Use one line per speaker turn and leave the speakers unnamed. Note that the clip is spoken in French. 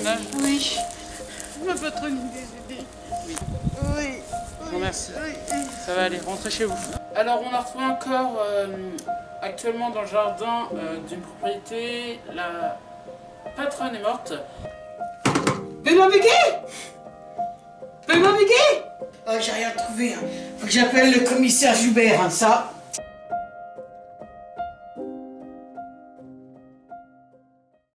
personnage?
Oui. Ma patronne est décédée.
Oui.
Oui.
Je vous remercie.
Oui.
Ça va aller, rentrez chez vous. Alors on a retrouvé un corps actuellement dans le jardin d'une propriété. La patronne est morte.
Benoît Béguet! Benoît Béguet! J'ai rien trouvé. Hein. Faut que j'appelle le commissaire Joubert, hein, ça.